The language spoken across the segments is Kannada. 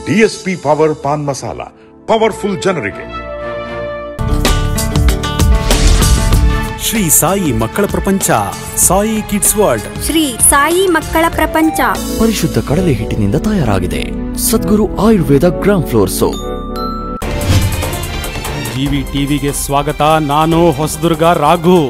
DSP power pan masala, powerful ಜನರಿಗೆ. ಶ್ರೀ ಸಾಯಿ ಮಕ್ಕಳ ಪ್ರಪಂಚ, ಸಾಯಿ ಕಿಡ್ಸ್ ವರ್ಲ್ಡ್. ಶ್ರೀ ಸಾಯಿ ಮಕ್ಕಳ ಪ್ರಪಂಚ ಪರಿಶುದ್ಧ ಕಡಲೆ ಹಿಟ್ಟಿನಿಂದ ತಯಾರಾಗಿದೆ. Sadguru Ayurveda gram flour soap. GvTVಗೆ ಸ್ವಾಗತ. ನಾನು ಹೊಸದುರ್ಗ ರಾಘು.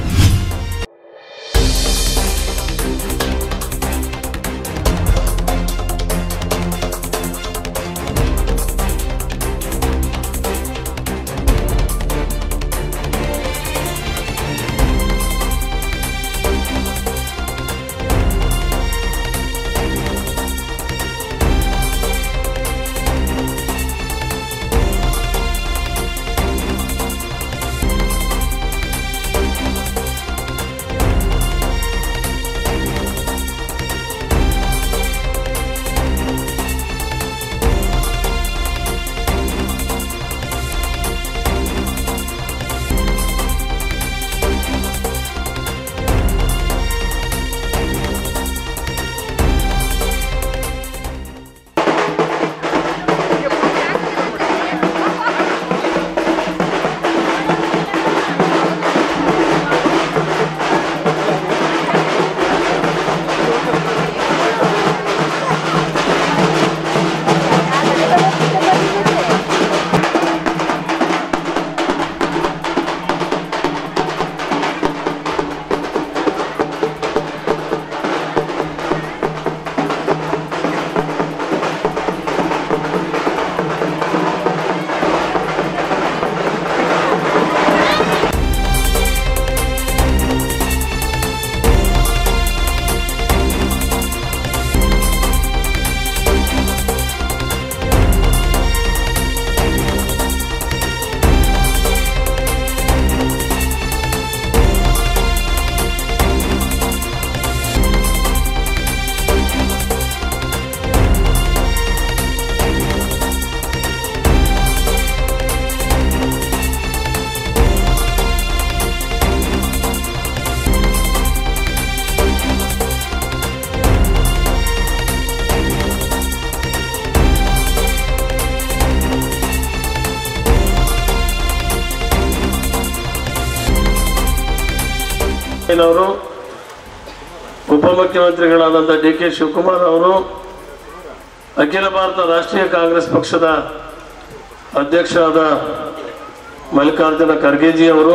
ಅವರು ಉಪಮುಖ್ಯಮಂತ್ರಿಗಳಾದಂಥ DK ಶಿವಕುಮಾರ್ ಅವರು, ಅಖಿಲ ಭಾರತ ರಾಷ್ಟ್ರೀಯ ಕಾಂಗ್ರೆಸ್ ಪಕ್ಷದ ಅಧ್ಯಕ್ಷರಾದ ಮಲ್ಲಿಕಾರ್ಜುನ ಖರ್ಗೆಜಿ ಅವರು,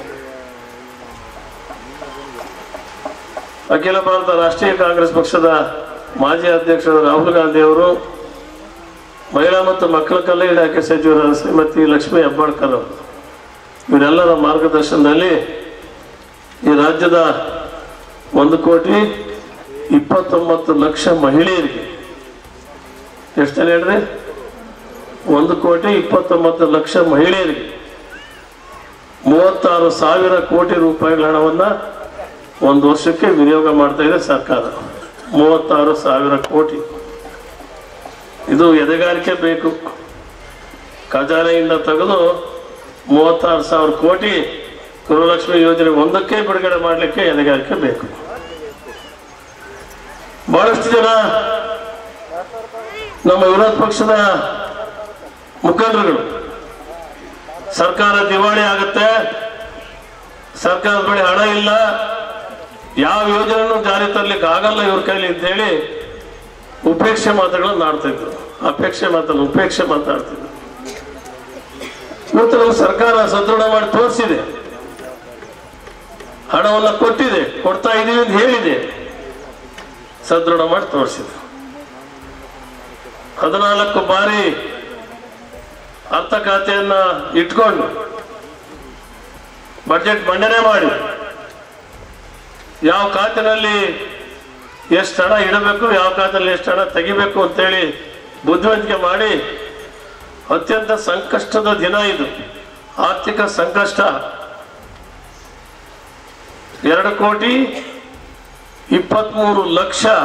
ಅಖಿಲ ಭಾರತ ರಾಷ್ಟ್ರೀಯ ಕಾಂಗ್ರೆಸ್ ಪಕ್ಷದ ಮಾಜಿ ಅಧ್ಯಕ್ಷರಾದ ರಾಹುಲ್ ಗಾಂಧಿ ಅವರು, ಮಹಿಳಾ ಮತ್ತು ಮಕ್ಕಳ ಕಲ್ಯಾಣ ಇಲಾಖೆ ಸಚಿವರಾದ ಶ್ರೀಮತಿ ಲಕ್ಷ್ಮೀ ಹೆಬ್ಬಾಳ್ಕರ್ ಅವರು, ಇವರೆಲ್ಲರ ಮಾರ್ಗದರ್ಶನದಲ್ಲಿ ಈ ರಾಜ್ಯದ 1,29,00,000 ಮಹಿಳೆಯರಿಗೆ, ಎಷ್ಟು ಜನ ಹೇಳ್ರಿ? 1,29,00,000 ಮಹಿಳೆಯರಿಗೆ 36,000 ಕೋಟಿ ರೂಪಾಯಿಗಳ ಹಣವನ್ನು ಒಂದು ವರ್ಷಕ್ಕೆ ವಿನಿಯೋಗ ಮಾಡ್ತಾ ಇದೆ ಸರ್ಕಾರ. 36,000 ಕೋಟಿ. ಇದು ಎದೆಗಾರಿಕೆ ಬೇಕು. ಖಜಾನೆಯಿಂದ ತೆಗೆದು 36,000 ಕೋಟಿ ಗೃಹಲಕ್ಷ್ಮಿ ಯೋಜನೆ ಒಂದಕ್ಕೆ ಬಿಡುಗಡೆ ಮಾಡಲಿಕ್ಕೆ ಎದೆಗಾರಿಕೆ ಬೇಕು. ಬಹಳಷ್ಟು ಜನ ನಮ್ಮ ವಿರೋಧ ಪಕ್ಷದ ಮುಖಂಡರುಗಳು ಸರ್ಕಾರ ದಿವಾಳಿ ಆಗುತ್ತೆ, ಸರ್ಕಾರದ ಬಳಿ ಹಣ ಇಲ್ಲ, ಯಾವ ಯೋಜನೆಯನ್ನು ಜಾರಿ ತರಲಿಕ್ಕೆ ಆಗಲ್ಲ ಇವ್ರ ಕೈಲಿ ಅಂತ ಹೇಳಿ ಉಪೇಕ್ಷೆ ಮಾತುಗಳನ್ನು ಆಡ್ತಿದ್ರು. ಉಪೇಕ್ಷೆ ಮಾತಾಡ್ತಿದ್ರು. ಇವತ್ತು ನಮ್ಮ ಸರ್ಕಾರ ಸದೃಢ ಮಾಡಿ ತೋರಿಸಿದೆ, ಹಣವನ್ನು ಕೊಟ್ಟಿದೆ, ಕೊಡ್ತಾ ಇದೀವಿ ಅಂತ ಹೇಳಿದೆ, ಸದೃಢ ಮಾಡಿ ತೋರಿಸಿದೆ. 14 ಬಾರಿ ಅರ್ಥ ಖಾತೆಯನ್ನ ಇಟ್ಕೊಂಡು ಬಜೆಟ್ ಮಂಡನೆ ಮಾಡಿ ಯಾವ ಖಾತೆನಲ್ಲಿ ಎಷ್ಟು ಹಣ ಇಡಬೇಕು, ಯಾವ ಖಾತೆಯಲ್ಲಿ ಎಷ್ಟು ಹಣ ತೆಗಿಬೇಕು ಅಂತೇಳಿ ಬುದ್ಧಿವಂತಿಕೆ ಮಾಡಿ ಅತ್ಯಂತ ಸಂಕಷ್ಟದ ದಿನ ಇದು. ಆರ್ಥಿಕ ಸಂಕಷ್ಟ. 2,23,00,000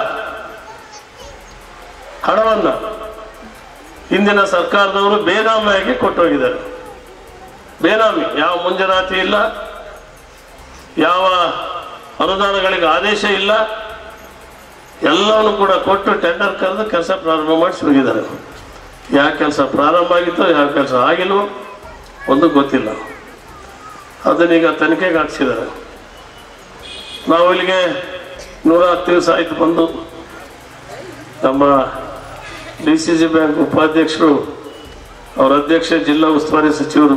ಹಣವನ್ನು ಇಂದಿನ ಸರ್ಕಾರದವರು ಬೇನಾಮಿಯಾಗಿ ಕೊಟ್ಟೋಗಿದ್ದಾರೆ. ಬೇನಾಮಿ, ಯಾವ ಮುಂಜಾನಾತಿ ಇಲ್ಲ, ಯಾವ ಅನುದಾನಗಳಿಗೆ ಆದೇಶ ಇಲ್ಲ, ಎಲ್ಲವನ್ನು ಕೂಡ ಕೊಟ್ಟು ಟೆಂಡರ್ ಕರೆದು ಕೆಲಸ ಪ್ರಾರಂಭ ಮಾಡಿಸಿ ಹೋಗಿದ್ದಾರೆ. ಯಾವ ಕೆಲಸ ಪ್ರಾರಂಭ ಆಗಿತ್ತೋ ಯಾವ ಕೆಲಸ ಆಗಿಲ್ವೋ ಒಂದು ಗೊತ್ತಿಲ್ಲ. ಅದನ್ನೀಗ ತನಿಖೆಗೆ ಹಾಕ್ಸಿದ್ದಾರೆ. ನಾವು ಇಲ್ಲಿಗೆ 110 ದಿವಸ ಆಯ್ತು ಬಂದು. ನಮ್ಮ DCC ಬ್ಯಾಂಕ್ ಉಪಾಧ್ಯಕ್ಷರು, ಅವರ ಅಧ್ಯಕ್ಷ, ಜಿಲ್ಲಾ ಉಸ್ತುವಾರಿ ಸಚಿವರು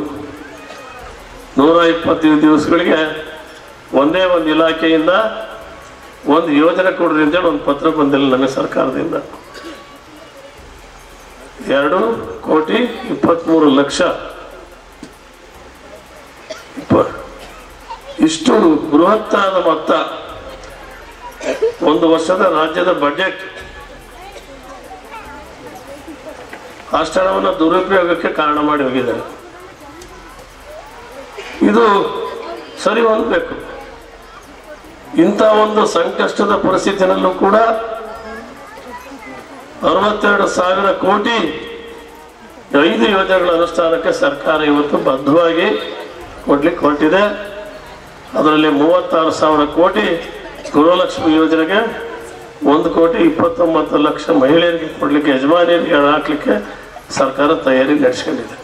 125 ದಿವಸಗಳಿಗೆ ಒಂದೇ ಒಂದು ಇಲಾಖೆಯಿಂದ ಒಂದು ಯೋಜನೆ ಕೊಡ್ರಿ ಅಂತೇಳಿ ಒಂದು ಪತ್ರ ಬಂದಿಲ್ಲ ನಮಗೆ ಸರ್ಕಾರದಿಂದ. 2,23,00,000 ಇಷ್ಟು ಬೃಹತ್ತಾದ ಮೊತ್ತ ಒಂದು ವರ್ಷದ ರಾಜ್ಯದ ಬಜೆಟ್. ಅಷ್ಟಣವನ್ನು ದುರುಪಯೋಗಕ್ಕೆ ಕಾರಣ ಮಾಡಿ ಹೋಗಿದ್ದಾರೆ. ಇದು ಸರಿ ಹೊಂದಬೇಕು. ಇಂಥ ಒಂದು ಸಂಕಷ್ಟದ ಪರಿಸ್ಥಿತಿನಲ್ಲೂ ಕೂಡ 62,000 ಕೋಟಿ 5 ಯೋಜನೆಗಳ ಅನುಷ್ಠಾನಕ್ಕೆ ಸರ್ಕಾರ ಇವತ್ತು ಬದ್ಧವಾಗಿ ಕೊಡ್ಲಿಕ್ಕೆ ಹೊರಟಿದೆ. ಅದರಲ್ಲಿ 36,000 ಕೋಟಿ ಗೃಹಲಕ್ಷ್ಮಿ ಯೋಜನೆಗೆ, 1,29,00,000 ಮಹಿಳೆಯರಿಗೆ ಕೊಡ್ಲಿಕ್ಕೆ, ಯಜಮಾನಿಯರಿಗೆ ಹಾಕ್ಲಿಕ್ಕೆ ಸರ್ಕಾರ ತಯಾರಿ ನಡೆಸ್ಕೊಂಡಿದೆ.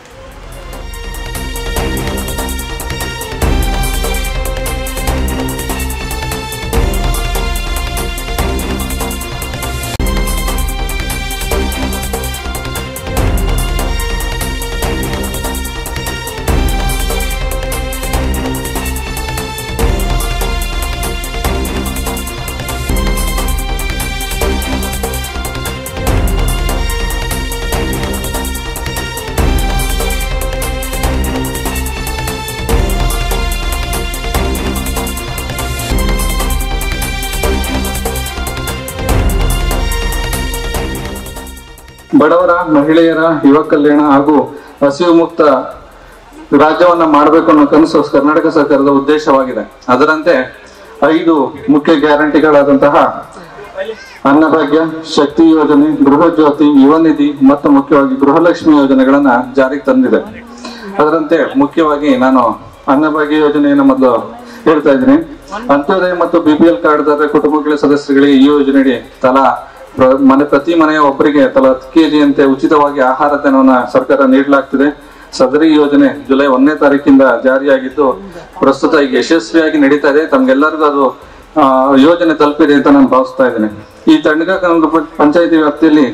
ಬಡವರ, ಮಹಿಳೆಯರ, ಯುವ ಕಲ್ಯಾಣ ಹಾಗೂ ಹಸಿವು ಮುಕ್ತ ರಾಜ್ಯವನ್ನ ಮಾಡಬೇಕು ಅನ್ನೋ ಕನಸು ಕರ್ನಾಟಕ ಸರ್ಕಾರದ ಉದ್ದೇಶವಾಗಿದೆ. ಅದರಂತೆ 5 ಮುಖ್ಯ ಗ್ಯಾರಂಟಿಗಳಾದಂತಹ ಅನ್ನಭಾಗ್ಯ, ಶಕ್ತಿ ಯೋಜನೆ, ಗೃಹ ಜ್ಯೋತಿ, ಯುವ ನಿಧಿ ಮತ್ತು ಮುಖ್ಯವಾಗಿ ಗೃಹಲಕ್ಷ್ಮಿ ಯೋಜನೆಗಳನ್ನ ಜಾರಿಗೆ ತಂದಿದೆ. ಅದರಂತೆ ಮುಖ್ಯವಾಗಿ ನಾನು ಅನ್ನಭಾಗ್ಯ ಯೋಜನೆಯನ್ನು ಮೊದಲು ಹೇಳ್ತಾ ಇದ್ದೀನಿ. ಅಂತ್ಯೋದಯ ಮತ್ತು BPL ಕಾರ್ಡ್ದಾರ ಕುಟುಂಬಗಳ ಸದಸ್ಯರಿಗೆ ಈ ಯೋಜನೆಯಡಿ ತಲಾ ಪ್ರತಿ ಮನೆಯ ಒಬ್ಬರಿಗೆ ತಲಾ 10 kg ಅಂತೆ ಉಚಿತವಾಗಿ ಆಹಾರ ಧನವನ್ನ ಸರ್ಕಾರ ನೀಡಲಾಗ್ತಿದೆ. ಸದರಿ ಯೋಜನೆ ಜುಲೈ 1ನೇ ತಾರೀಕಿಂದ ಜಾರಿಯಾಗಿದ್ದು ಪ್ರಸ್ತುತ ಈಗ ಯಶಸ್ವಿಯಾಗಿ ನಡೀತಾ ಇದೆ. ತಮ್ಗೆಲ್ಲರಿಗೂ ಅದು ಯೋಜನೆ ತಲುಪಿದೆ ಅಂತ ನಾನು ಭಾವಿಸ್ತಾ ಇದ್ದೇನೆ. ಈ ತಂಡಗ ಪಂಚಾಯತಿ ವ್ಯಾಪ್ತಿಯಲ್ಲಿ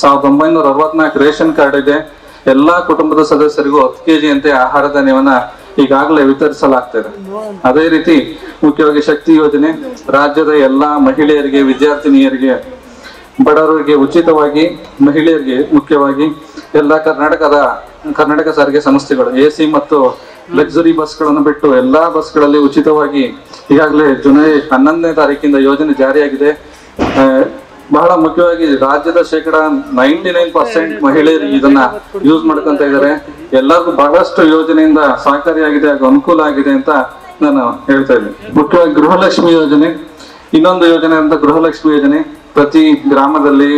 1964 ರೇಷನ್ ಕಾರ್ಡ್ ಇದೆ. ಎಲ್ಲಾ ಕುಟುಂಬದ ಸದಸ್ಯರಿಗೂ 10 kg ಅಂತೆ ಆಹಾರ ಧಾನ್ಯವನ್ನ ಈಗಾಗಲೇ ವಿತರಿಸಲಾಗ್ತಿದೆ. ಅದೇ ರೀತಿ ಮುಖ್ಯವಾಗಿ ಶಕ್ತಿ ಯೋಜನೆ ರಾಜ್ಯದ ಎಲ್ಲಾ ಮಹಿಳೆಯರಿಗೆ, ವಿದ್ಯಾರ್ಥಿನಿಯರಿಗೆ, ಬಡವರಿಗೆ ಉಚಿತವಾಗಿ, ಮಹಿಳೆಯರಿಗೆ ಮುಖ್ಯವಾಗಿ ಎಲ್ಲ ಕರ್ನಾಟಕ ಸಾರಿಗೆ ಸಂಸ್ಥೆಗಳು AC ಮತ್ತು ಲಕ್ಸುರಿ ಬಸ್ಗಳನ್ನು ಬಿಟ್ಟು ಎಲ್ಲಾ ಬಸ್ಗಳಲ್ಲಿ ಉಚಿತವಾಗಿ ಈಗಾಗಲೇ ಜುಲೈ 11ನೇ ತಾರೀಕಿಂದ ಯೋಜನೆ ಜಾರಿಯಾಗಿದೆ. ಬಹಳ ಮುಖ್ಯವಾಗಿ ರಾಜ್ಯದ 99% ಮಹಿಳೆಯರು ಇದನ್ನ ಯೂಸ್ ಮಾಡ್ಕೊಂತ ಇದ್ದಾರೆ. ಎಲ್ಲರಿಗೂ ಬಹಳಷ್ಟು ಯೋಜನೆಯಿಂದ ಸಹಕಾರಿಯಾಗಿದೆ ಹಾಗೂ ಅನುಕೂಲ ಆಗಿದೆ ಅಂತ ನಾನು ಹೇಳ್ತಾ ಇದ್ದೀನಿ. ಮುಖ್ಯವಾಗಿ ಗೃಹಲಕ್ಷ್ಮಿ ಯೋಜನೆ, ಇನ್ನೊಂದು ಯೋಜನೆ ಅಂತ ಗೃಹಲಕ್ಷ್ಮಿ ಯೋಜನೆ ಪ್ರತಿ ಗ್ರಾಮದಲ್ಲಿ,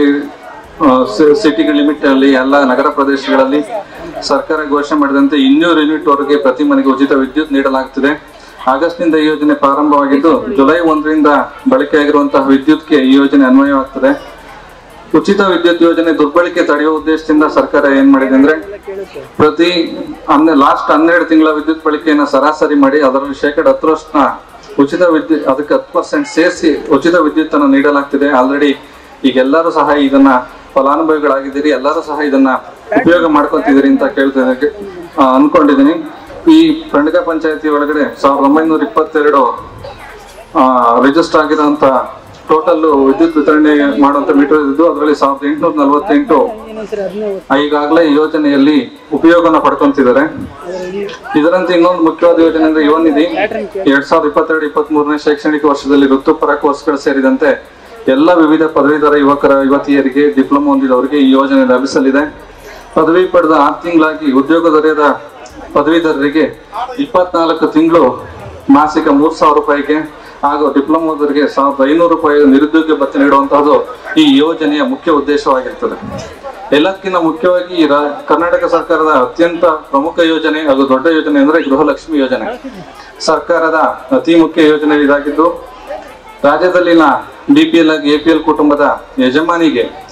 ಸಿಟಿಗಳ ಲಿಮಿಟ್ ಅಲ್ಲಿ, ಎಲ್ಲ ನಗರ ಪ್ರದೇಶಗಳಲ್ಲಿ ಸರ್ಕಾರ ಘೋಷಣೆ ಮಾಡಿದಂತೆ 200 ಯೂನಿಟ್ ವರೆಗೆ ಪ್ರತಿ ಮನೆಗೆ ಉಚಿತ ವಿದ್ಯುತ್ ನೀಡಲಾಗ್ತಿದೆ. ಆಗಸ್ಟ್ ನಿಂದ ಈ ಯೋಜನೆ ಪ್ರಾರಂಭವಾಗಿದ್ದು ಜುಲೈ 1ರಿಂದ ಬಳಕೆಯಾಗಿರುವಂತಹ ವಿದ್ಯುತ್ಗೆ ಈ ಯೋಜನೆ ಅನ್ವಯವಾಗ್ತದೆ. ಉಚಿತ ವಿದ್ಯುತ್ ಯೋಜನೆ ದುರ್ಬಳಕೆ ತಡೆಯುವ ಉದ್ದೇಶದಿಂದ ಸರ್ಕಾರ ಏನ್ ಮಾಡಿದೆ ಅಂದ್ರೆ ಪ್ರತಿ ಲಾಸ್ಟ್ 12 ತಿಂಗಳ ವಿದ್ಯುತ್ ಬಳಕೆಯನ್ನ ಸರಾಸರಿ ಮಾಡಿ ಅದರಲ್ಲಿ 10% ಉಚಿತ ವಿದ್ಯುತ್, ಅದಕ್ಕೆ 10% ಸೇರಿಸಿ ಉಚಿತ ವಿದ್ಯುತ್ ಅನ್ನು ನೀಡಲಾಗ್ತಿದೆ. ಆಲ್ರೆಡಿ ಈಗ ಎಲ್ಲರೂ ಸಹ ಇದನ್ನ ಫಲಾನುಭವಿಗಳಾಗಿದ್ದೀರಿ, ಎಲ್ಲರೂ ಸಹ ಇದನ್ನ ಉಪಯೋಗ ಮಾಡ್ಕೊತಿದ್ದೀರಿ ಅಂತ ಅನ್ಕೊಂಡಿದ್ದೀನಿ. ಈ ಖಂಡಿತ ಪಂಚಾಯತಿ ಒಳಗಡೆ 1922 ರಿಜಿಸ್ಟರ್ ಆಗಿರುವಂತ ಟೋಟಲ್ ವಿದ್ಯುತ್ ವಿತರಣೆ ಮಾಡುವಂತ ಮೀಟರ್ ಇದ್ದು ಅದರಲ್ಲಿ 1848 ಈಗಾಗಲೇ ಈ ಯೋಜನೆಯಲ್ಲಿ ಉಪಯೋಗನ ಪಡ್ಕೊಂತಿದ್ದಾರೆ. ಇದರಂತೆ ಇನ್ನೊಂದು ಮುಖ್ಯವಾದ ಯೋಜನೆ ಅಂದ್ರೆ ಯುವ ನಿಧಿ. 2022-23ನೇ ಶೈಕ್ಷಣಿಕ ವರ್ಷದಲ್ಲಿ ವೃತ್ತಿಪರ ಕೋರ್ಸ್ಗಳು ಸೇರಿದಂತೆ ಎಲ್ಲ ವಿವಿಧ ಪದವೀಧರ ಯುವಕರ, ಯುವತಿಯರಿಗೆ, ಡಿಪ್ಲೊಮಾ ಹೊಂದಿದವರಿಗೆ ಈ ಯೋಜನೆ ಲಭಿಸಲಿದೆ. ಪದವಿ ಪಡೆದ 6 ತಿಂಗಳಾಗಿ ಉದ್ಯೋಗ ದೊರೆಯದ ಪದವೀಧರರಿಗೆ 24 ತಿಂಗಳು ಮಾಸಿಕ 3,000 ರೂಪಾಯಿಗೆ ಹಾಗೂ ಡಿಪ್ಲೊಮಾದವರಿಗೆ 1,500 ರೂಪಾಯಿ ನಿರುದ್ಯೋಗ ಭತ್ಯೆ ನೀಡುವಂತಹದ್ದು ಈ ಯೋಜನೆಯ ಮುಖ್ಯ ಉದ್ದೇಶವಾಗಿರ್ತದೆ. ಎಲ್ಲಕ್ಕಿಂತ ಮುಖ್ಯವಾಗಿ ಕರ್ನಾಟಕ ಸರ್ಕಾರದ ಅತ್ಯಂತ ಪ್ರಮುಖ ಯೋಜನೆ ಹಾಗೂ ದೊಡ್ಡ ಯೋಜನೆ ಅಂದ್ರೆ ಗೃಹಲಕ್ಷ್ಮಿ ಯೋಜನೆ. ಸರ್ಕಾರದ ಅತಿ ಮುಖ್ಯ ಯೋಜನೆ ಇದಾಗಿದ್ದು ರಾಜ್ಯದಲ್ಲಿನ BPL ಆಗಿ APL ಕುಟುಂಬದ ಯಜಮಾನಿಗೆ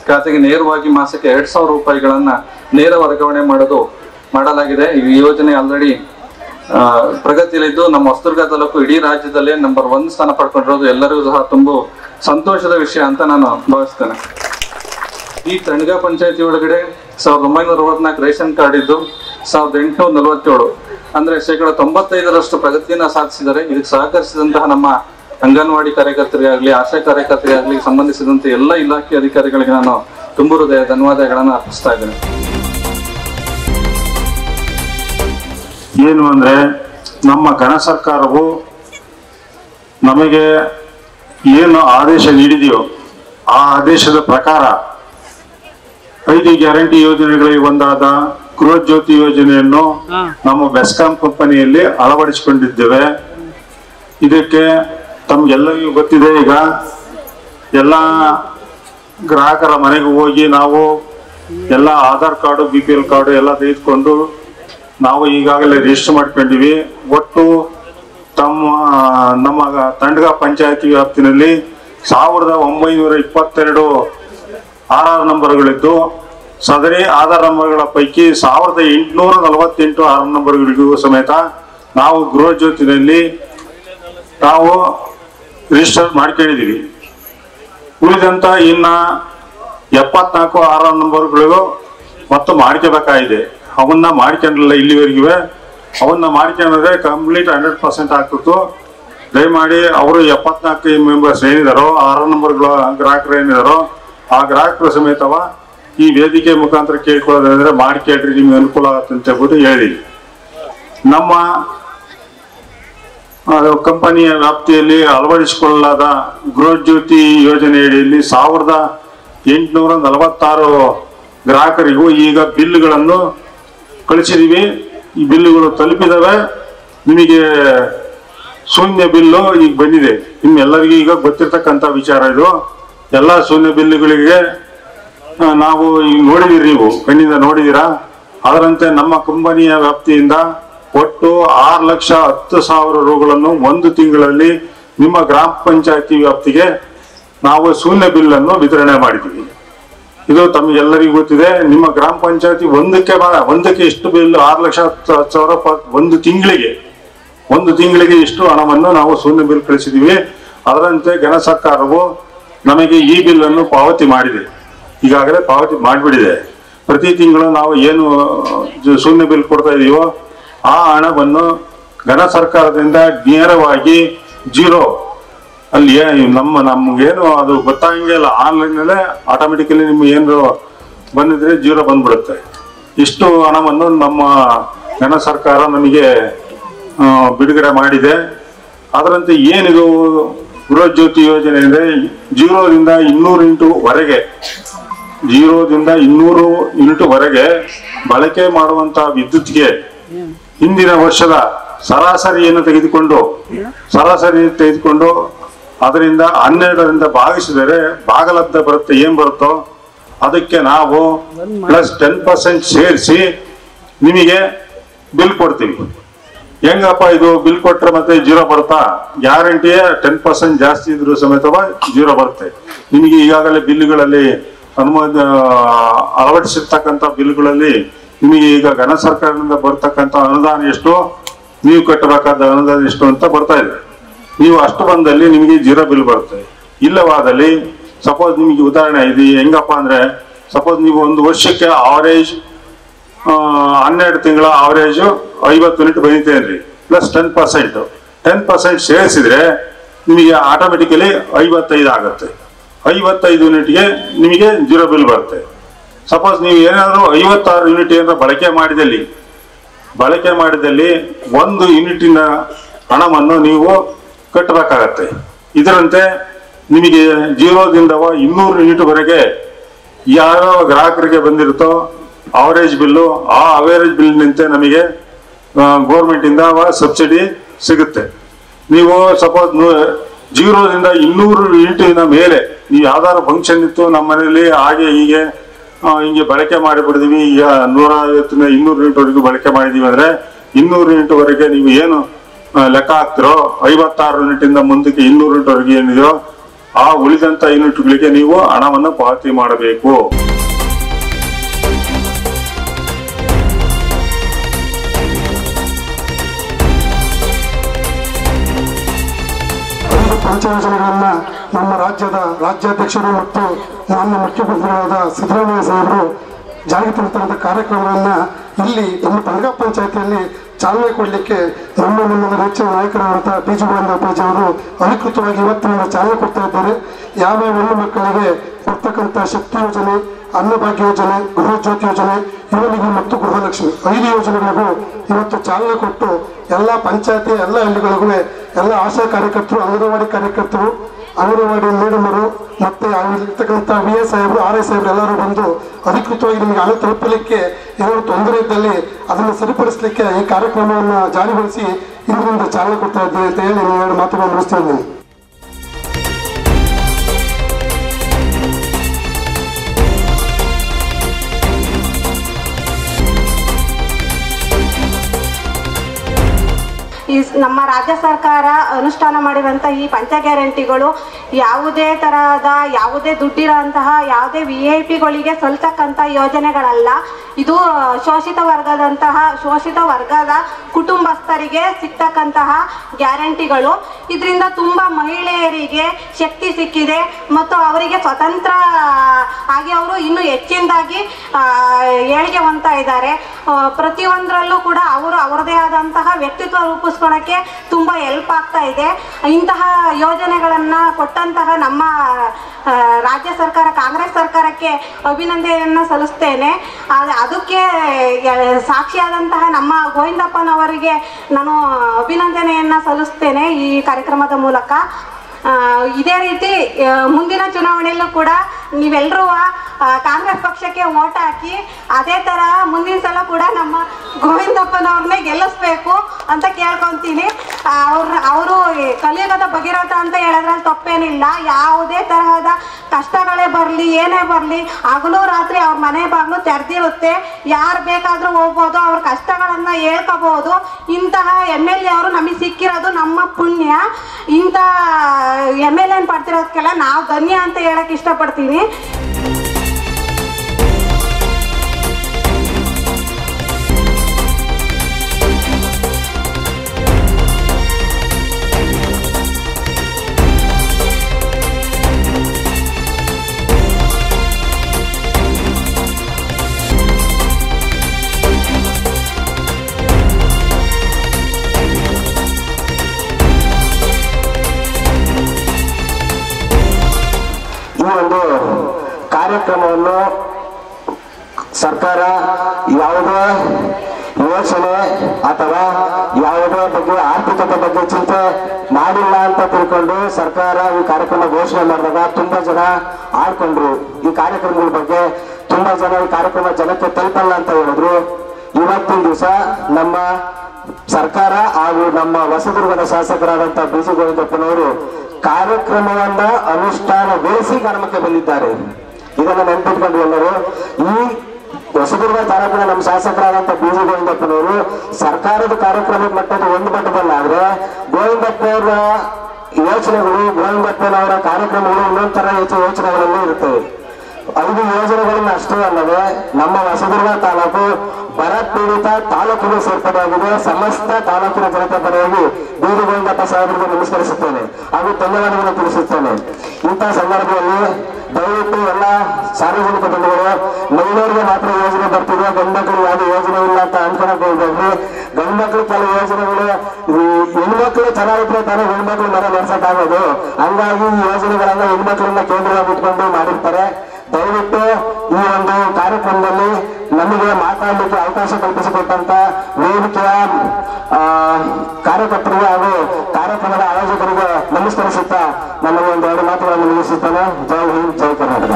ಖಾತೆಗೆ ನೇರವಾಗಿ ಮಾಸಕ್ಕೆ 2,000 ರೂಪಾಯಿಗಳನ್ನ ನೇರ ವರ್ಗಾವಣೆ ಮಾಡಲಾಗಿದೆ. ಈ ಯೋಜನೆ ಆಲ್ರೆಡಿ ಪ್ರಗತಿಯಲ್ಲಿದ್ದು ನಮ್ಮ ಹೊಸದುರ್ಗ ತಾಲೂಕು ಇಡೀ ರಾಜ್ಯದಲ್ಲೇ ನಂಬರ್ 1 ಸ್ಥಾನ ಪಡ್ಕೊಂಡಿರೋದು ಎಲ್ಲರಿಗೂ ಸಹ ತುಂಬಾ ಸಂತೋಷದ ವಿಷಯ ಅಂತ ನಾನು ಭಾವಿಸ್ತೇನೆ. ಈ ತಣಗ ಪಂಚಾಯತಿ ಒಳಗಡೆ 1964 ರೇಷನ್ ಕಾರ್ಡ್ ಇದ್ದು 1847 ಅಂದ್ರೆ 95% ಪ್ರಗತಿಯನ್ನ ಸಾಧಿಸಿದ್ದಾರೆ. ಇದಕ್ಕೆ ಸಹಕರಿಸಿದಂತಹ ನಮ್ಮ ಅಂಗನವಾಡಿ ಕಾರ್ಯಕರ್ತರಿಗಾಗ್ಲಿ, ಆಶಾ ಕಾರ್ಯಕರ್ತರಿಗಾಗ್ಲಿ, ಸಂಬಂಧಿಸಿದಂತೆ ಎಲ್ಲ ಇಲಾಖೆ ಅಧಿಕಾರಿಗಳಿಗೆ ನಾನು ತುಂಬ ಹೃದಯ ಧನ್ಯವಾದಗಳನ್ನು ಅರ್ಪಿಸ್ತಾ ಇದ್ದೇನೆ. ಏನು ಅಂದ್ರೆ ನಮ್ಮ ಘನ ಸರ್ಕಾರವು ನಮಗೆ ಏನು ಆದೇಶ ನೀಡಿದೆಯೋ ಆ ಆದೇಶದ ಪ್ರಕಾರ 5 ಗ್ಯಾರಂಟಿ ಯೋಜನೆಗಳಿಗೆ ಒಂದಾದ ಗೃಹಜ್ಯೋತಿ ಯೋಜನೆಯನ್ನು ನಮ್ಮ ಬೆಸ್ಕಾಂ ಕಂಪನಿಯಲ್ಲಿ ಅಳವಡಿಸಿಕೊಂಡಿದ್ದೇವೆ. ಇದಕ್ಕೆ ತಮ್ಗೆಲ್ಲರಿಗೂ ಗೊತ್ತಿದೆ, ಈಗ ಎಲ್ಲ ಗ್ರಾಹಕರ ಮನೆಗೆ ಹೋಗಿ ನಾವು ಎಲ್ಲ ಆಧಾರ್ ಕಾರ್ಡು, BPL ಕಾರ್ಡು ಎಲ್ಲ ತೆಗೆದುಕೊಂಡು ನಾವು ಈಗಾಗಲೇ ರಿಜಿಸ್ಟರ್ ಮಾಡ್ಕೊಂಡಿವಿ. ಒಟ್ಟು ನಮ್ಮ ತಂಡಗ ಪಂಚಾಯತಿ ವ್ಯಾಪ್ತಿನಲ್ಲಿ 1922 ಆಧಾರ್ ನಂಬರ್ಗಳಿದ್ದು, ಸದರಿ ಆಧಾರ್ ನಂಬರ್ಗಳ ಪೈಕಿ 1848 ಆಧಾರ್ ನಂಬರ್ಗಳಿಗೂ ಸಮೇತ ನಾವು ಗೃಹ ಜ್ಯೋತಿನಲ್ಲಿ ನಾವು ರಿಜಿಸ್ಟರ್ ಮಾಡ್ಕೊಂಡಿದ್ದೀವಿ. ಉಳಿದಂತ ಇನ್ನ 74 ಆಧಾರ್ ನಂಬರ್ಗಳಿಗೂ ಮತ್ತು ಮಾಡ್ಕೋಬೇಕಾಗಿದೆ. ಅವನ್ನ ಮಾಡ್ಕೊಂಡಿಲ್ಲ ಇಲ್ಲಿವರೆಗೂ. ಅವನ್ನ ಮಾಡ್ಕೊಂಡ್ರೆ ಕಂಪ್ಲೀಟ್ 100% ಆಗ್ತಿತ್ತು. ದಯಮಾಡಿ ಅವರು 74 ಮೆಂಬರ್ಸ್ ಏನಿದಾರೋ, ಆಧಾರ್ ನಂಬರ್ಗಳ ಗ್ರಾಹಕರು ಏನಿದಾರೋ ಆ ಗ್ರಾಹಕರು ಸಮೇತವ ಈ ವೇದಿಕೆ ಮುಖಾಂತರ ಕೇಳ್ಕೊಳ್ಳೋದಂದ್ರೆ ಮಾಡ್ಕೇಳ್ರಿ, ನಿಮ್ಗೆ ಅನುಕೂಲ ಆಗುತ್ತೆ ಅಂತ ಹೇಳ್ಬಿಟ್ಟು ಹೇಳಿ. ನಮ್ಮ ಕಂಪನಿಯ ವ್ಯಾಪ್ತಿಯಲ್ಲಿ ಅಳವಡಿಸಿಕೊಳ್ಳಲಾದ ಗೃಹ ಜ್ಯೋತಿ ಯೋಜನೆಯಡಿಯಲ್ಲಿ 1846 ಗ್ರಾಹಕರಿಗೂ ಈಗ ಬಿಲ್ಗಳನ್ನು ಕಳಿಸಿದೀವಿ. ಈ ಬಿಲ್ಲುಗಳು ತಲುಪಿದವೆ. ನಿಮಗೆ ಶೂನ್ಯ ಬಿಲ್ಲು ಈಗ ಬಂದಿದೆ. ನಿಮ್ಮೆಲ್ಲರಿಗೂ ಈಗ ಗೊತ್ತಿರ್ತಕ್ಕಂಥ ವಿಚಾರ ಇದು. ಎಲ್ಲ ಶೂನ್ಯ ಬಿಲ್ಲುಗಳಿಗೆ ನಾವು ಈಗ ನೋಡಿದಿರಿ, ನೀವು ಕಣ್ಣಿಂದ ನೋಡಿದಿರಾ. ಅದರಂತೆ ನಮ್ಮ ಕಂಪನಿಯ ವ್ಯಾಪ್ತಿಯಿಂದ ಒಟ್ಟು 6,10,000 ರೂಗಳನ್ನು 1 ತಿಂಗಳಲ್ಲಿ ನಿಮ್ಮ ಗ್ರಾಮ ಪಂಚಾಯತಿ ವ್ಯಾಪ್ತಿಗೆ ನಾವು ಶೂನ್ಯ ಬಿಲ್ಲನ್ನು ವಿತರಣೆ ಮಾಡಿದ್ದೀವಿ. ಇದು ತಮಗೆಲ್ಲರಿಗೂ ಗೊತ್ತಿದೆ. ನಿಮ್ಮ ಗ್ರಾಮ ಪಂಚಾಯತಿ ಒಂದಕ್ಕೆ ಇಷ್ಟು ಬಿಲ್ 6,10,000 ಒಂದು ತಿಂಗಳಿಗೆ ಇಷ್ಟು ಹಣವನ್ನು ನಾವು ಶೂನ್ಯ ಬಿಲ್ ಕಳಿಸಿದೀವಿ. ಅದರಂತೆ ಘನ ಸರ್ಕಾರವು ನಮಗೆ ಈ ಬಿಲ್ ಅನ್ನು ಪಾವತಿ ಮಾಡಿದೆ, ಈಗಾಗಲೇ ಪಾವತಿ ಮಾಡಿಬಿಡಿದೆ. ಪ್ರತಿ ತಿಂಗಳು ನಾವು ಏನು ಶೂನ್ಯ ಬಿಲ್ ಕೊಡ್ತಾ ಇದೀವೋ ಆ ಹಣವನ್ನು ಘನ ಸರ್ಕಾರದಿಂದ ನೇರವಾಗಿ ಜೀರೋ ಅಲ್ಲಿ ನಮ್ಗೇನು ಅದು ಗೊತ್ತಾಗಂಗೆ ಇಲ್ಲ, ಆನ್ಲೈನಲ್ಲೇ ಆಟೋಮೆಟಿಕಲಿ ನಿಮ್ಗೆ ಏನು ಬಂದಿದ್ರೆ ಜೀರೋ ಬಂದ್ಬಿಡುತ್ತೆ. ಇಷ್ಟು ಹಣವನ್ನು ನಮ್ಮ ಘನ ಸರ್ಕಾರ ನಮಗೆ ಬಿಡುಗಡೆ ಮಾಡಿದೆ. ಅದರಂತೆ ಏನಿದು ಗೃಹ ಜ್ಯೋತಿ ಯೋಜನೆ ಅಂದರೆ 0ರಿಂದ 200 ಯೂನಿಟ್ವರೆಗೆ 0ರಿಂದ 200 ಯೂನಿಟ್ವರೆಗೆ ಬಳಕೆ ಮಾಡುವಂತಹ ವಿದ್ಯುತ್ಗೆ ಹಿಂದಿನ ವರ್ಷದ ಸರಾಸರಿಯನ್ನು ತೆಗೆದುಕೊಂಡು ಅದರಿಂದ 12ರಿಂದ ಭಾಗಿಸಿದರೆ ಭಾಗಲಬ್ಧ ಬರುತ್ತೆ, ಏನ್ ಬರುತ್ತೋ ಅದಕ್ಕೆ ನಾವು +10% ಸೇರಿಸಿ ನಿಮಗೆ ಬಿಲ್ ಕೊಡ್ತೀವಿ. ಹೆಂಗಪ್ಪ ಇದು ಬಿಲ್ ಕೊಟ್ರೆ ಮತ್ತೆ ಜೀರೋ ಬರ್ತಾ? ಗ್ಯಾರಂಟಿಯೇ 10% ಜಾಸ್ತಿ ಇದ್ರೂ ಸಮೇತವ ಜೀರೋ ಬರುತ್ತೆ. ನಿಮಗೆ ಈಗಾಗಲೇ ಬಿಲ್ಗಳಲ್ಲಿ ಅಳವಡಿಸಿರ್ತಕ್ಕಂಥ ಬಿಲ್ಗಳಲ್ಲಿ ನಿಮಗೆ ಈಗ ಘನ ಸರ್ಕಾರದಿಂದ ಬರ್ತಕ್ಕಂಥ ಅನುದಾನ ಎಷ್ಟು, ನೀವು ಕಟ್ಟಬೇಕಾದ ಅನುದಾನ ಎಷ್ಟು ಅಂತ ಬರ್ತಾ ಇದೆ. ನೀವು ಅಷ್ಟು ಬಂದಲ್ಲಿ ನಿಮಗೆ ಜೀರೋ ಬಿಲ್ ಬರುತ್ತೆ. ಇಲ್ಲವಾದಲ್ಲಿ ಸಪೋಸ್ ನಿಮಗೆ ಉದಾಹರಣೆ ಇದು ಹೆಂಗಪ್ಪ ಅಂದ್ರೆ, ಸಪೋಸ್ ನೀವು ಒಂದು ವರ್ಷಕ್ಕೆ ಆವರೇಜ್ 12 ತಿಂಗಳ ಆವರೇಜ್ 50 ಯೂನಿಟ್ ಬರೀತೇನ್ರಿ, +10% ಸೇರಿಸಿದ್ರೆ ನಿಮಗೆ ಆಟೋಮೆಟಿಕಲಿ 55 ಆಗುತ್ತೆ. 55 ಯೂನಿಟ್ಗೆ ನಿಮಗೆ ಜೀರೋ ಬಿಲ್ ಬರುತ್ತೆ. ಸಪೋಸ್ ನೀವು ಏನಾದರೂ 56 ಯೂನಿಟ್ ಏನಾದ್ರು ಬಳಕೆ ಮಾಡಿದಲ್ಲಿ 1 ಯೂನಿಟಿನ ಹಣವನ್ನು ನೀವು ಕಟ್ಟಬೇಕಾಗತ್ತೆ. ಇದರಂತೆ ನಿಮಗೆ 0ದಿಂದ 200 ಯೂನಿಟ್ವರೆಗೆ ಯಾವ್ಯಾವ ಗ್ರಾಹಕರಿಗೆ ಬಂದಿರುತ್ತೋ ಅವರೇಜ್ ಬಿಲ್ಲು, ಆ ಅವರೇಜ್ ಬಿಲ್ನಿಂದ ನಮಗೆ ಗೌರ್ಮೆಂಟ್ ಇಂದ ಸಬ್ಸಿಡಿ ಸಿಗುತ್ತೆ. ನೀವು ಸಪೋಸ್ 0ರಿಂದ 200 ಯೂನಿಟಿನ ಮೇಲೆ ನೀವು ಯಾವ್ದಾದ್ರು ಫಂಕ್ಷನ್ ಇತ್ತು ನಮ್ಮ ಮನೆಯಲ್ಲಿ ಹಾಗೆ ಹೀಗೆ ಹಿಂಗೆ ಬಳಕೆ ಮಾಡಿಬಿಡಿದೀವಿ, ಈಗ 150ರಿಂದ 200 ಯೂನಿಟ್ವರೆಗೂ ಬಳಕೆ ಮಾಡಿದೀವಿ ಅಂದ್ರೆ 200 ಯೂನಿಟ್ವರೆಗೆ ನೀವು ಏನು ಲೆಕ್ಕ ಹಾಕ್ತಿರೋ 56 ಯೂನಿಟಿಂದ ಮುಂದಕ್ಕೆ 200 ಯೂನಿಟ್ವರೆಗೆ ಏನಿದೆಯೋ ಆ ಉಳಿದಂತ ಯೂನಿಟ್ಗಳಿಗೆ ನೀವು ಹಣವನ್ನು ಪಾವತಿ ಮಾಡಬೇಕು. ಪಂಚಯೋಜನೆಗಳನ್ನ ನಮ್ಮ ರಾಜ್ಯದ ರಾಜ್ಯಾಧ್ಯಕ್ಷರು ಮತ್ತು ಮಾನ್ಯ ಮುಖ್ಯಮಂತ್ರಿಗಳಾದ ಸಿದ್ದರಾಮಯ್ಯ ಸಾಹೇಬರು ಜಾರಿಗೆ ತರುವಂತಹ ಕಾರ್ಯಕ್ರಮಗಳನ್ನ ಇಲ್ಲಿ ನಮ್ಮ ತಂಗ ಪಂಚಾಯತಿಯಲ್ಲಿ ಚಾಲನೆ ಕೊಡಲಿಕ್ಕೆ ನಮ್ಮ ನೆಚ್ಚಿನ ನಾಯಕರಾದಂತಹ ಬಿ.ಜಿ. ಗೋವಿಂದಪ್ಪಾಜಿ ಅವರು ಅಧಿಕೃತವಾಗಿ ಇವತ್ತಿನಿಂದ ಚಾಲನೆ ಕೊಡ್ತಾ ಇದ್ದಾರೆ. ಯಾವ ಹೆಣ್ಣು ಮಕ್ಕಳಿಗೆ ಕೊಡ್ತಕ್ಕಂಥ ಶಕ್ತಿ ಯೋಜನೆ, ಅನ್ನಭಾಗ್ಯ ಯೋಜನೆ, ಗೃಹ ಜ್ಯೋತಿ ಯೋಜನೆ, ಯುವನಿಧಿ ಮತ್ತು ಗೃಹಲಕ್ಷ್ಮಿ 5 ಯೋಜನೆಗಳಿಗೂ ಇವತ್ತು ಚಾಲನೆ ಕೊಟ್ಟು ಎಲ್ಲ ಪಂಚಾಯತಿ ಎಲ್ಲ ಹಳ್ಳಿಗಳಿಗೂ ಎಲ್ಲ ಆಶಾ ಕಾರ್ಯಕರ್ತರು, ಅಂಗನವಾಡಿ ಕಾರ್ಯಕರ್ತರು, ಅಂಗನವಾಡಿ ಮೇಡಮರು ಮತ್ತೆ ಅಲ್ಲಿರ್ತಕ್ಕಂಥ VA ಸಾಹೇಬರು, RA ಸಾಹೇಬರು ಎಲ್ಲರೂ ಬಂದು ಅಧಿಕೃತವಾಗಿ ನಿಮಗೆ ಹಣ ತಲುಪಲಿಕ್ಕೆ ಏನಾದರೂ ತೊಂದರೆ ಇದ್ದಲ್ಲಿ ಅದನ್ನು ಸರಿಪಡಿಸಲಿಕ್ಕೆ ಈ ಕಾರ್ಯಕ್ರಮವನ್ನು ಜಾರಿಗೊಳಿಸಿ ಇಂದಿನಿಂದ ಚಾಲನೆ ಕೊಡ್ತಾ ಇದ್ದೇವೆ ಅಂತ ಹೇಳಿ ನೀವು 2 ಮಾತುಗಳನ್ನು ಮುಗಿಸ್ತಾ ಇದ್ದೀನಿ. ಈ ನಮ್ಮ ರಾಜ್ಯ ಸರ್ಕಾರ ಅನುಷ್ಠಾನ ಮಾಡಿರುವಂಥ ಈ ಪಂಚ ಗ್ಯಾರಂಟಿಗಳು ಯಾವುದೇ ತರಹದ ಯಾವುದೇ ದುಡ್ಡಿರೋಂತಹ ಯಾವುದೇ VIP ಗಳಿಗೆ ಸಲ್ತಕ್ಕಂಥ ಯೋಜನೆಗಳಲ್ಲ. ಇದು ಶೋಷಿತ ವರ್ಗದ ಕುಟುಂಬಸ್ಥರಿಗೆ ಸಿಗ್ತಕ್ಕಂತಹ ಗ್ಯಾರಂಟಿಗಳು. ಇದರಿಂದ ತುಂಬ ಮಹಿಳೆಯರಿಗೆ ಶಕ್ತಿ ಸಿಕ್ಕಿದೆ ಮತ್ತು ಅವರಿಗೆ ಸ್ವತಂತ್ರ ಆಗಿ ಅವರು ಇನ್ನೂ ಹೆಚ್ಚಿನದಾಗಿ ಏಳಿಗೆ ಹೊಂದ್ತಾ ಇದ್ದಾರೆ. ಪ್ರತಿಯೊಂದರಲ್ಲೂ ಕೂಡ ಅವರು ಅವರದೇ ಆದಂತಹ ವ್ಯಕ್ತಿತ್ವ ರೂಪಿಸ್ಕೊಳ್ಳೋಕ್ಕೆ ತುಂಬ ಹೆಲ್ಪ್ ಆಗ್ತಾ ಇದೆ. ಇಂತಹ ಯೋಜನೆಗಳನ್ನು ಕೊಟ್ಟಂತಹ ನಮ್ಮ ರಾಜ್ಯ ಸರ್ಕಾರ, ಕಾಂಗ್ರೆಸ್ ಸರ್ಕಾರಕ್ಕೆ ಅಭಿನಂದನೆಯನ್ನು ಸಲ್ಲಿಸ್ತೇನೆ. ಅದಕ್ಕೆ ಸಾಕ್ಷಿಯಾದಂತಹ ನಮ್ಮ ಗೋವಿಂದಪ್ಪನವರಿಗೆ ನಾನು ಅಭಿನಂದನೆಯನ್ನು ಸಲ್ಲಿಸ್ತೇನೆ ಈ ಕಾರ್ಯಕ್ರಮದ ಮೂಲಕ. ಇದೇ ರೀತಿ ಮುಂದಿನ ಚುನಾವಣೆಯಲ್ಲೂ ಕೂಡ ನೀವೆಲ್ಲರೂ ಕಾಂಗ್ರೆಸ್ ಪಕ್ಷಕ್ಕೆ ಓಟ್ ಹಾಕಿ ಅದೇ ಥರ ಮುಂದಿನ ಸಲ ಕೂಡ ನಮ್ಮ ಗೋವಿಂದಪ್ಪನವ್ರನ್ನೇ ಗೆಲ್ಲಿಸ್ಬೇಕು ಅಂತ ಕೇಳ್ಕೊತೀನಿ. ಅವರು ಕಲಿಯುಗದ ಭಗೀರಥ ಅಂತ ಹೇಳೋದ್ರಲ್ಲಿ ತಪ್ಪೇನಿಲ್ಲ. ಯಾವುದೇ ತರಹದ ಕಷ್ಟಗಳೇ ಬರಲಿ, ಏನೇ ಬರಲಿ, ಹಗಲು ರಾತ್ರಿ ಅವ್ರ ಮನೆ ಬಾಗಿಲು ತೆರೆದಿರುತ್ತೆ. ಯಾರು ಬೇಕಾದರೂ ಹೋಗ್ಬೋದು, ಅವ್ರ ಕಷ್ಟಗಳನ್ನು ಹೇಳ್ಕೋಬಹುದು. ಇಂತಹ MLA ಅವರು ನಮಗೆ ಸಿಕ್ಕಿರೋದು ನಮ್ಮ ಪುಣ್ಯ. ಇಂಥ MLA ಪಡ್ತಿರೋದಕ್ಕೆಲ್ಲ ನಾವು ಧನ್ಯ ಅಂತ ಹೇಳಕ್ಕೆ ಇಷ್ಟಪಡ್ತೀನಿ. ಒಂದು ಕಾರ್ಯಕ್ರಮವನ್ನು ಸರ್ಕಾರ ಯಾವುದೇ ಯೋಚನೆ ಅಥವಾ ಯಾವುದೇ ಬಗ್ಗೆ ಆರ್ಥಿಕತೆ ಬಗ್ಗೆ ಚಿಂತೆ ಮಾಡಿಲ್ಲ ಅಂತ ತಿಳ್ಕೊಂಡು ಸರ್ಕಾರ ಈ ಕಾರ್ಯಕ್ರಮ ಘೋಷಣೆ ಮಾಡಿದಾಗ ತುಂಬಾ ಜನ ಆಡ್ಕೊಂಡ್ರು. ಈ ಕಾರ್ಯಕ್ರಮಗಳ ಬಗ್ಗೆ ತುಂಬಾ ಜನ ಈ ಕಾರ್ಯಕ್ರಮ ಜನಕ್ಕೆ ತಲುಪಲ್ಲ ಅಂತ ಹೇಳಿದ್ರು. ಇವತ್ತಿನ ದಿವಸ ನಮ್ಮ ಸರ್ಕಾರ ಹಾಗೂ ನಮ್ಮ ಹೊಸದುರ್ಗದ ಶಾಸಕರಾದಂತಹ ಬಿ.ಜಿ. ಗೋವಿಂದಪ್ಪನವರು ಕಾರ್ಯಕ್ರಮವನ್ನ ಅನುಷ್ಠಾನಗೊಳಿಸಿ ಗ್ರಾಮಕ್ಕೆ ಬಂದಿದ್ದಾರೆ. ಇದನ್ನು ನೆನಪಿಟ್ಕೊಂಡು ಎಲ್ಲರೂ ಈ ಹೊಸದುರ್ಗ ತಾಲೂಕಿನ ನಮ್ಮ ಶಾಸಕರಾದಂತಹ ಬಿ.ಜಿ. ಗೋವಿಂದಪ್ಪನವರು ಸರ್ಕಾರದ ಕಾರ್ಯಕ್ರಮದ ಮಟ್ಟದ ಒಂದು ಮಟ್ಟದಲ್ಲಾದ್ರೆ ಗೋವಿಂದಪ್ಪನವರ ಯೋಚನೆಗಳು, ಗೋವಿಂದಪ್ಪನವರ ಕಾರ್ಯಕ್ರಮಗಳು ಇನ್ನೊಂದು ತರ ಯೋಚನೆಗಳಲ್ಲಿ ಇರುತ್ತವೆ. 5 ಯೋಜನೆಗಳನ್ನ ಅಷ್ಟೇ ಅಲ್ಲದೆ ನಮ್ಮ ಹೊಸದುರ್ಗ ತಾಲೂಕು ಬರ ಪೀಡಿತ ತಾಲೂಕಿಗೆ ಸೇರ್ಪಡೆಯಾಗಿದೆ. ಸಮಸ್ತ ತಾಲೂಕಿನ ಜನತೆ ಪರವಾಗಿ ಬಿ.ಜಿ. ಗೋವಿಂದಪ್ಪ ಸಾಹೇಬರಿಗೆ ನಮಸ್ಕರಿಸುತ್ತೇನೆ ಹಾಗೂ ಧನ್ಯವಾದಗಳನ್ನು ತಿಳಿಸುತ್ತೇನೆ. ಇಂತಹ ಸಂದರ್ಭದಲ್ಲಿ ದಯವಿಟ್ಟು ಎಲ್ಲ ಸಾರ್ವಜನಿಕ ಬಂಧುಗಳು, ಮಹಿಳೆಯರಿಗೆ ಮಾತ್ರ ಯೋಜನೆ ಬರ್ತಿದೆ, ಗಂಡ್ಮಕ್ಳಿಗೆ ಯಾವುದೇ ಯೋಜನೆ ಇಲ್ಲ ಅಂತ ಅನ್ಕೊಂಡ್ರಿ. ಗಂಡ್ಮಕ್ಳು ಕೆಲವು ಯೋಜನೆಗಳು, ಹೆಣ್ಮಕ್ಳು ಚೆನ್ನಾಗಿದ್ರೆ ತಾನೇ ಹೆಣ್ಮಕ್ಳು ಮನೆ ನಡೆಸಕ್ಕಾಗೋದು. ಹಂಗಾಗಿ ಈ ಯೋಜನೆಗಳನ್ನ ಹೆಣ್ಮಕ್ಳನ್ನ ಕೇಂದ್ರವಾಗಿ ಇಟ್ಕೊಂಡು ಮಾಡಿರ್ತಾರೆ. ದಯವಿಟ್ಟು ಈ ಒಂದು ಕಾರ್ಯಕ್ರಮದಲ್ಲಿ ನಮಗೆ ಮಾತಾಡಲಿಕ್ಕೆ ಅವಕಾಶ ಕಲ್ಪಿಸಿಕೊಟ್ಟಂತ ವೇದಿಕೆಯ ಕಾರ್ಯಕರ್ತರಿಗೆ ಹಾಗೂ ಕಾರ್ಯಕ್ರಮದ ಆಯೋಜಕರಿಗೆ ನಮಸ್ಕರಿಸುತ್ತಾ ನನಗೆ 2 ಮಾತುಗಳನ್ನು ಮುಗಿಸುತ್ತೇನೆ. ಜೈ ಹಿಂದ್, ಜೈ ಕರ್ನಾಟಕ.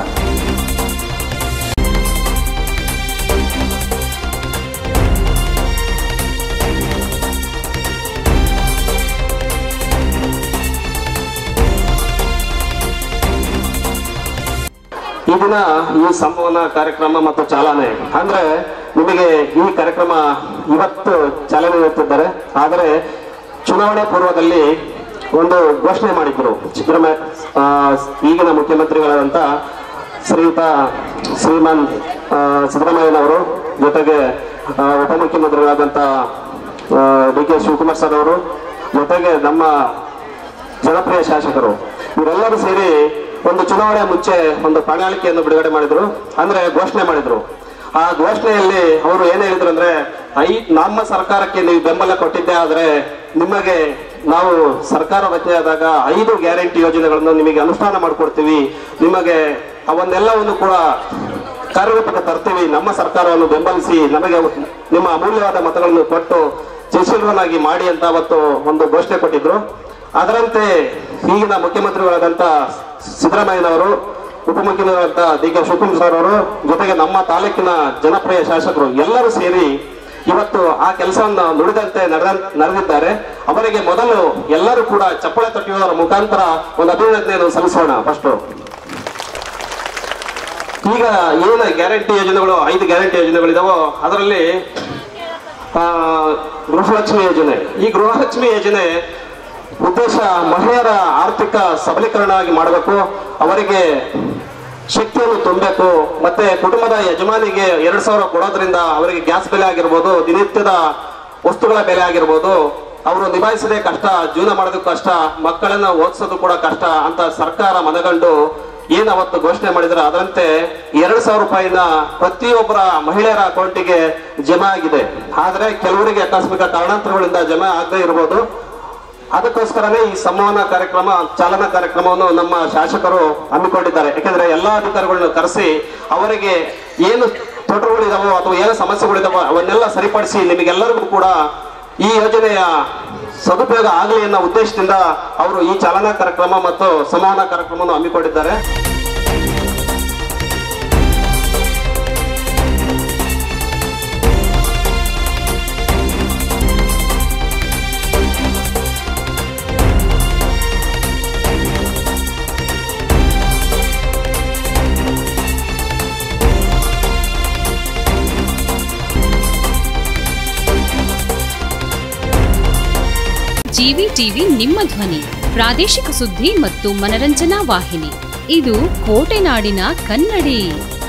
ಈ ದಿನ ಈ ಸಂಭವನ ಕಾರ್ಯಕ್ರಮ ಮತ್ತು ಚಾಲನೆ ಅಂದ್ರೆ ನಿಮಗೆ ಈ ಕಾರ್ಯಕ್ರಮ ಇವತ್ತು ಚಾಲನೆ ನೀಡುತ್ತಿದ್ದಾರೆ. ಆದರೆ ಚುನಾವಣೆ ಪೂರ್ವದಲ್ಲಿ ಒಂದು ಘೋಷಣೆ ಮಾಡಿದ್ರು ಈಗಿನ ಮುಖ್ಯಮಂತ್ರಿಗಳಾದಂಥ ಶ್ರೀಮಾನ್ ಸಿದ್ದರಾಮಯ್ಯನವರು, ಜೊತೆಗೆ ಉಪಮುಖ್ಯಮಂತ್ರಿಗಳಾದಂಥ ಡಿ ಕೆ ಶಿವಕುಮಾರ್ ಸರ್ ಅವರು, ಜೊತೆಗೆ ನಮ್ಮ ಜನಪ್ರಿಯ ಶಾಸಕರು ಇವರೆಲ್ಲರೂ ಸೇರಿ ಒಂದು ಚುನಾವಣೆ ಮುಂಚೆ ಒಂದು ಪ್ರಣಾಳಿಕೆಯನ್ನು ಬಿಡುಗಡೆ ಮಾಡಿದ್ರು, ಅಂದ್ರೆ ಘೋಷಣೆ ಮಾಡಿದ್ರು. ಆ ಘೋಷಣೆಯಲ್ಲಿ ಅವರು ಏನ್ ಹೇಳಿದ್ರು ಅಂದ್ರೆ, ನಮ್ಮ ಸರ್ಕಾರಕ್ಕೆ ನೀವು ಬೆಂಬಲ ಕೊಟ್ಟಿದ್ದೆ ಆದ್ರೆ ನಿಮಗೆ ನಾವು ಸರ್ಕಾರ ರಚನೆಯಾದಾಗ 5 ಗ್ಯಾರಂಟಿ ಯೋಜನೆಗಳನ್ನು ನಿಮಗೆ ಅನುಷ್ಠಾನ ಮಾಡಿಕೊಡ್ತೀವಿ, ನಿಮಗೆ ಅವನ್ನೆಲ್ಲವನ್ನು ಕೂಡ ಕಾರ್ಯರೂಪಕ್ಕೆ ತರ್ತೀವಿ, ನಮ್ಮ ಸರ್ಕಾರವನ್ನು ಬೆಂಬಲಿಸಿ ನಮಗೆ ನಿಮ್ಮ ಅಮೂಲ್ಯವಾದ ಮತಗಳನ್ನು ಕೊಟ್ಟು ಜಯಶೀಲರನ್ನಾಗಿ ಮಾಡಿ ಅಂತ ಅವತ್ತು ಒಂದು ಘೋಷಣೆ ಕೊಟ್ಟಿದ್ರು. ಅದರಂತೆ ಈಗಿನ ಮುಖ್ಯಮಂತ್ರಿಗಳಾದಂಥ ಸಿದ್ದರಾಮಯ್ಯನವರು, ಉಪಮುಖ್ಯಮಂತ್ರಿಗಳಾದಂಥ ಡಿ ಕೆ ಶಿವಕುಮಾರ್ ಸರ್ ಅವರು, ಜೊತೆಗೆ ನಮ್ಮ ತಾಲೂಕಿನ ಜನಪ್ರಿಯ ಶಾಸಕರು ಎಲ್ಲರೂ ಸೇರಿ ಇವತ್ತು ಆ ಕೆಲಸವನ್ನು ನುಡಿದಂತೆ ನಡೆದಿದ್ದಾರೆ. ಅವರಿಗೆ ಮೊದಲು ಎಲ್ಲರೂ ಕೂಡ ಚಪ್ಪಳೆ ತಟ್ಟುವುದರ ಮುಖಾಂತರ ಒಂದು ಅಭಿನಂದನೆಯನ್ನು ಸಲ್ಲಿಸೋಣ. ಫಸ್ಟ್ ಈಗ ಏನು ಗ್ಯಾರಂಟಿ ಯೋಜನೆಗಳು 5 ಗ್ಯಾರಂಟಿ ಯೋಜನೆಗಳಿದಾವೋ ಅದರಲ್ಲಿ ಗೃಹಲಕ್ಷ್ಮಿ ಯೋಜನೆ, ಈ ಗೃಹಲಕ್ಷ್ಮಿ ಯೋಜನೆ ಉದ್ದೇಶ ಮಹಿಳೆಯರ ಆರ್ಥಿಕ ಸಬಲೀಕರಣ ಮಾಡಬೇಕು, ಅವರಿಗೆ ಶಕ್ತಿಯನ್ನು ತುಂಬಬೇಕು, ಮತ್ತೆ ಕುಟುಂಬದ ಯಜಮಾನಿಗೆ 2,000 ಕೊಡೋದ್ರಿಂದ ಅವರಿಗೆ ಗ್ಯಾಸ್ ಬೆಲೆ ಆಗಿರ್ಬೋದು, ದಿನನಿತ್ಯದ ವಸ್ತುಗಳ ಬೆಲೆ ಆಗಿರ್ಬೋದು, ಅವರು ನಿಭಾಯಿಸದೆ ಕಷ್ಟ, ಜೀವನ ಮಾಡೋದಕ್ಕೂ ಕಷ್ಟ, ಮಕ್ಕಳನ್ನ ಓದಿಸೋದು ಕೂಡ ಕಷ್ಟ ಅಂತ ಸರ್ಕಾರ ಮನಗಂಡು ಏನ್ ಅವತ್ತು ಘೋಷಣೆ ಮಾಡಿದ್ರೆ ಅದರಂತೆ 2,000 ರೂಪಾಯಿನ ಪ್ರತಿಯೊಬ್ಬರ ಮಹಿಳೆಯರ ಅಕೌಂಟಿಗೆ ಜಮಾ ಆಗಿದೆ. ಆದ್ರೆ ಕೆಲವರಿಗೆ ಆಕಸ್ಮಿಕ ಕಾರಣಾಂತರಗಳಿಂದ ಜಮಾ ಆಗದೆ ಇರಬಹುದು. ಅದಕ್ಕೋಸ್ಕರನೇ ಈ ಸಂವಹನ ಕಾರ್ಯಕ್ರಮ, ಚಾಲನಾ ಕಾರ್ಯಕ್ರಮವನ್ನು ನಮ್ಮ ಶಾಸಕರು ಹಮ್ಮಿಕೊಂಡಿದ್ದಾರೆ. ಯಾಕಂದ್ರೆ ಎಲ್ಲಾ ಅಧಿಕಾರಿಗಳನ್ನ ಕರೆಸಿ ಅವರಿಗೆ ಏನು ತೊಡರುಗಳಿದಾವೋ ಅಥವಾ ಏನು ಸಮಸ್ಯೆಗಳಿದಾವೋ ಅವನ್ನೆಲ್ಲ ಸರಿಪಡಿಸಿ ನಿಮಗೆಲ್ಲರಿಗೂ ಕೂಡ ಈ ಯೋಜನೆಯ ಸದುಪಯೋಗ ಆಗಲಿ ಅನ್ನೋ ಉದ್ದೇಶದಿಂದ ಅವರು ಈ ಚಾಲನಾ ಕಾರ್ಯಕ್ರಮ ಮತ್ತು ಸಂವಹನ ಕಾರ್ಯಕ್ರಮವನ್ನು ಹಮ್ಮಿಕೊಂಡಿದ್ದಾರೆ. ಜಿವಿಟಿವಿ ನಿಮ್ಮ ಧ್ವನಿ, ಪ್ರಾದೇಶಿಕ ಸುದ್ದಿ ಮತ್ತು ಮನರಂಜನಾ ವಾಹಿನಿ. ಇದು ಕೋಟೆನಾಡಿನ ಕನ್ನಡಿ.